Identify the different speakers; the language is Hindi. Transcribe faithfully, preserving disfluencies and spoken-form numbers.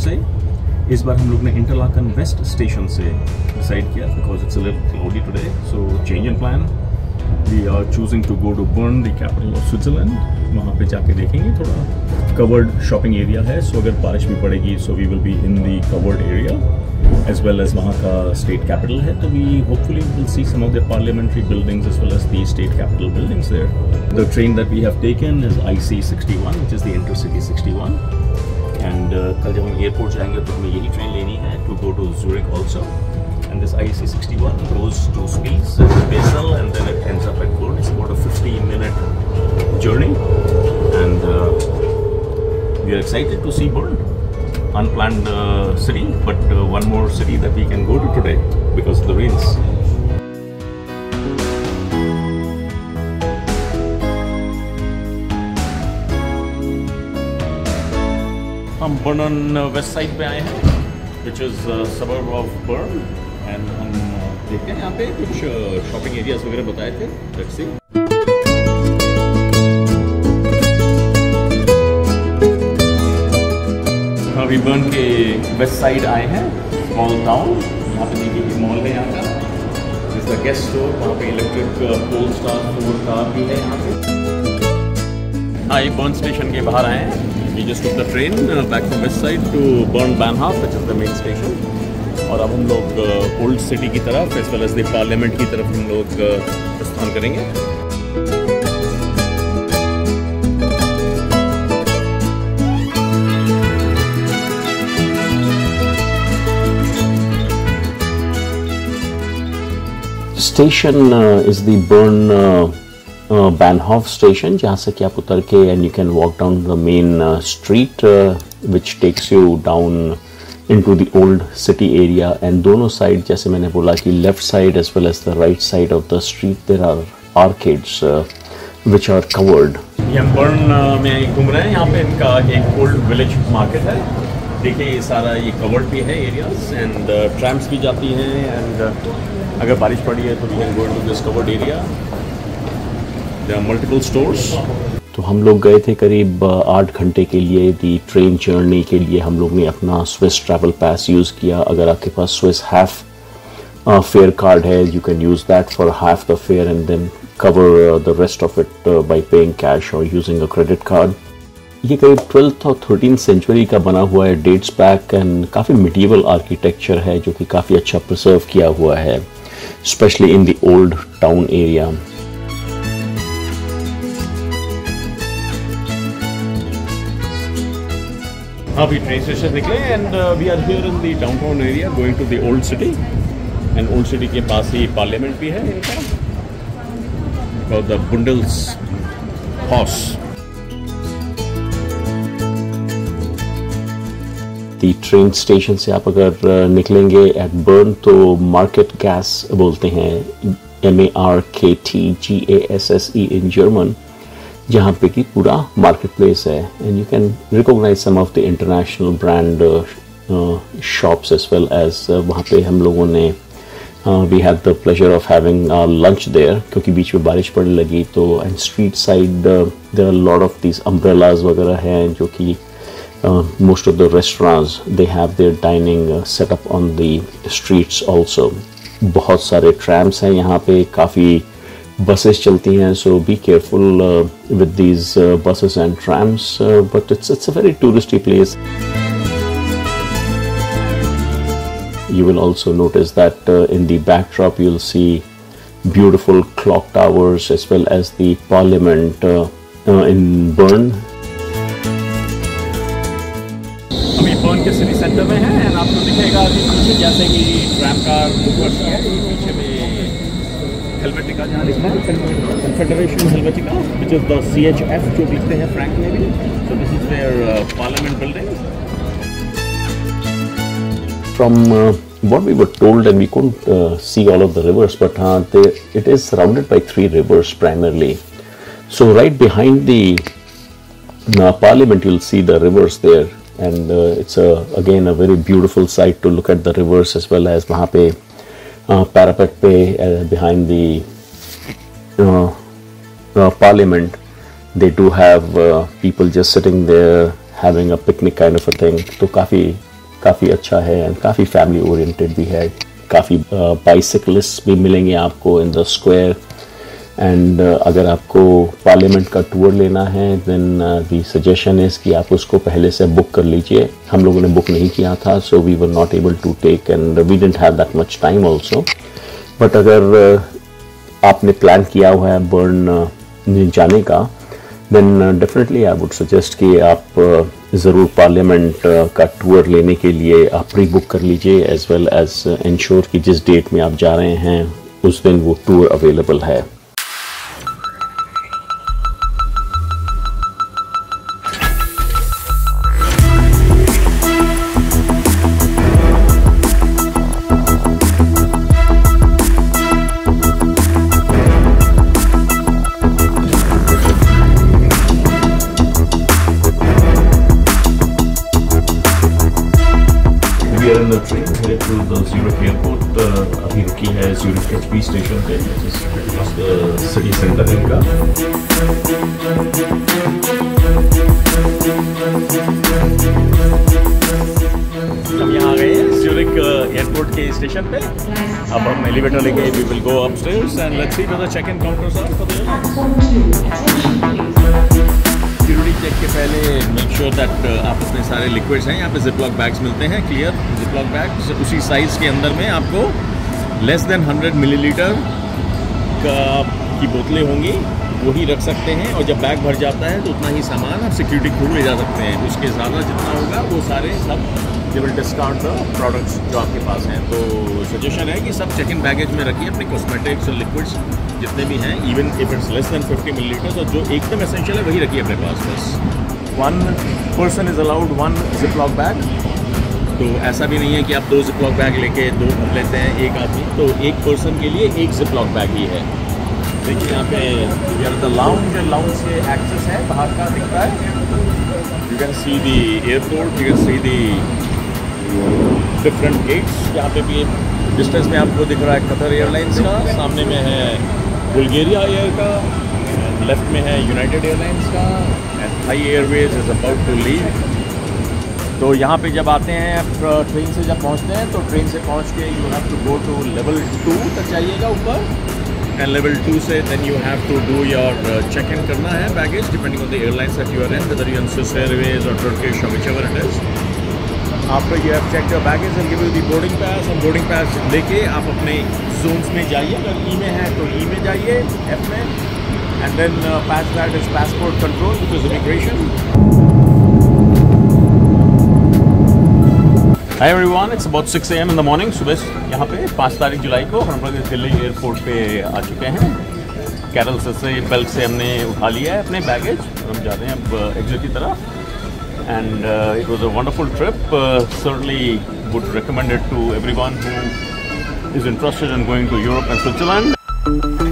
Speaker 1: से इस बार हम लोग ने इंटरलाकन वेस्ट स्टेशन से डिसाइड किया because it's a little cloudy today, so change in plan. We are choosing to go to Bern, the capital of Switzerland. वहाँ पे जाके देखेंगे, थोड़ा कवर्ड शॉपिंग एरिया है, सो अगर बारिश भी पड़ेगी so we will be in the covered area as well as वहाँ का state capital है, तो we hopefully will see some of the parliamentary buildings as well as the state capital buildings there. The train that we have taken is I C sixty-one, which is the Intercity sixty-one, and uh, कल जब हम airport जाएंगे तो हमें यही train लेनी है to go to Zurich also. And this I C sixty-one goes to Spiez and Basel and then it ends up at Bern. It's about a fifteen minute journey, and uh, we are excited to see Bern. Unplanned uh, city, but uh, one more city that we can go to today because of the rains. हम बर्न वेस्ट साइड पे आए हैं, which is uh, suburb of Bern, and हम uh, देखते हैं यहाँ पे कुछ शॉपिंग एरियाज वगैरह बताए थे. Let's see. अभी बर्न के वेस्ट साइड आए हैं, स्मॉल टाउन. यहाँ पे देखिए मॉल है यहाँ का, जिसका गेस्ट स्टोर, वहाँ पे electric Polestar four car भी है यहाँ पे. हाँ, ये बर्न स्टेशन के बाहर आए हैं. We just took the train back from west side to Bern Bahnhof, which is the main station. और अब हम लोग ओल्ड सिटी की तरफ as well as the parliament की तरफ हम लोग प्रस्थान करेंगे.
Speaker 2: Station uh, is the Bern uh, uh, Bahnhof station, जहाँ से कि आप उतर के and you can walk down the main uh, street uh, which takes you down into the old city area. And दोनों side, जैसे मैंने बोला कि left side as well as the right side of the street there are arcades uh, which are covered.
Speaker 1: ये हम बर्न uh, में घूम रहे हैं. यहाँ पे इनका एक ओल्ड विलेज मार्केट है. देखिए ये सारा ये कवर्ड भी है एरियाज एंड ट्रैम्स भी जाती हैं, एंड अगर बारिश पड़ी है तो we can go into this covered area. There are multiple stores.
Speaker 2: तो हम लोग गए थे करीब आठ घंटे के लिए. दी ट्रेन जर्नी के लिए हम लोग ने अपना स्विस ट्रैवल पास यूज़ किया. अगर आपके पास स्विस हाफ फेयर कार्ड है, you can use that for half the fare and then cover the rest of it by paying cash और यूजिंग अ क्रेडिट कार्ड. ये करीब ट्वेल्थ और थर्टीन सेंचुरी का बना हुआ है, डेट्स बैक, एंड काफ़ी मिडीवल आर्किटेक्चर है जो कि काफ़ी अच्छा प्रिजर्व किया हुआ है, especially in the old town area.
Speaker 1: हाँ, अभी ट्रेन स्टेशन निकले and we are here in the downtown area going to the old city. And old city के पास ही पार्लियामेंट भी है इनका, और the Bundeshaus.
Speaker 2: The train station से आप अगर निकलेंगे एट बर्न तो मार्केट गैस बोलते हैं, M A R K T G A S S E in German, जहाँ पे कि पूरा मार्केट प्लेस है. And you can recognise some of the international brand shops as well as. वहाँ पे हम लोगों ने we had the pleasure of having lunch there, क्योंकि बीच में बारिश पड़ने लगी. तो and street side there are lot of these umbrellas वगैरह हैं, जो कि Uh, most of the restaurants they have their dining uh, set up on the streets also. बहुत सारे trams हैं यहाँ पे, काफ़ी buses चलती हैं, so be careful uh, with these uh, buses and trams, uh, but it's it's a very touristy place. You will also notice that uh, in the backdrop you'll see beautiful clock towers as well as the parliament uh, uh, in Bern.
Speaker 1: Bern के सिटी सेंटर में है एंड आपको दिखेगा कि पीछे जैसे कि ट्रैम कार मूव करती है, पीछे में हेलवेटिका जहाँ लिखा है confederation Helvetica, which is the C H F जो लिखते हैं फ्रैंक में भी. So this is their parliament building.
Speaker 2: From uh, what we were told, and we couldn't uh, see all of the rivers, but uh, they, it is surrounded by three rivers primarily. So right behind the uh, parliament you'll see the rivers there. And uh, it's a, again a very beautiful sight to look at the rivers as well as वहाँ पे uh, parapet पे uh, behind the uh, uh, parliament they do have uh, people just sitting there having a picnic kind of a thing. तो काफ़ी काफ़ी अच्छा है एंड काफ़ी फैमिली ओरिएंटेड भी है। काफ़ी बाइसिकलिस्ट भी मिलेंगे आपको इन द स्क्वायर एंड अगर आपको पार्लियामेंट का टूर लेना है देन दी सजेशन इज़ कि आप उसको पहले से बुक कर लीजिए। हम लोगों ने बुक नहीं किया था, so we were not able to take and we didn't have that much time also. But अगर uh, आपने प्लान किया हुआ है बर्न uh, जाने का then definitely I would suggest कि आप uh, ज़रूर पार्लियामेंट uh, का टूर लेने के लिए आप प्री बुक कर लीजिए एज वेल एज इंश्योर कि जिस डेट में आप जा रहे हैं उस दिन वो टूर अवेलेबल है।
Speaker 1: We are in the train headed to the Zurich airport. Uh, अभी रुकी है Zurich H B स्टेशन पे, which is pretty much the city center इनका। हम यहाँ आ गए हैं Zurich एयरपोर्ट के स्टेशन पे। अब हम एलिवेटर लेके we will go upstairs and let's see where the check-in counters are for the airline। Security check के पहले मेक श्योर दैट आप अपने सारे लिक्विड्स हैं, यहाँ पे जिपलॉक बैग्स मिलते हैं, क्लियर जिपलॉक बैग्स। उसी साइज़ के अंदर में आपको लेस देन हंड्रेड मिलीलीटर का की बोतलें होंगी, वही रख सकते हैं। और जब बैग भर जाता है तो उतना ही सामान आप सिक्योरिटी खुद ले जा सकते हैं। उसके ज़्यादा जितना होगा वो सारे सब they will discard the products जो आपके पास हैं। तो सजेशन है कि सब चेक इन बैगेज में रखिए अपने कॉस्मेटिक्स और लिक्विड्स जितने भी हैं, even if it's less than fifty millilitre, और जो एकदम एसेंशियल है वही रखिए अपने पास बस। One person is allowed one ziplock bag. तो ऐसा भी नहीं है कि आप दो जिपलॉक बैग लेके दो भर लेते हैं एक आदमी, तो एक पर्सन के लिए एक जिपलॉक बैग ही है। देखिए यहाँ पे यार द लाउंज, लाउंज से एक्सेस है, बाहर का दिखता है। You can see the airport, you can see the different gates. यहाँ पे भी डिस्टेंस में आपको दिख रहा है कतर एयरलाइंस का, सामने में है बुल्गारिया एयर का, लेफ्ट में है यूनाइटेड एयरलाइंस का, and Thai Airways is about to leave. तो यहाँ पे जब आते हैं आप ट्रेन से जब पहुँचते हैं तो ट्रेन से पहुँच के you have to go to level two तक जाइएगा ऊपर, एंड लेवल टू से then you have to do your check in करना है baggage depending on the airlines that you are in, whether you are Swiss Airways और टर्किश और whichever it is. After you have check your baggage and give you the boarding pass, और बोर्डिंग पास लेके आप अपने जोन्स में जाइए। अगर ई में है तो ई में जाइए, एफ में, and then pass that is passport control which is immigration. Hi everyone, it's about six A M in the morning। सुबह यहाँ पे पाँच तारीख जुलाई को हम लोग दिल्ली एयरपोर्ट पे आ चुके हैं। कैरल से बेल्ट से हमने उठा लिया है अपने बैगेज, हम जा रहे हैं अब एग्जिट की तरफ। And it was a wonderful trip, certainly would recommend it to everyone who is interested in going to Europe and Switzerland.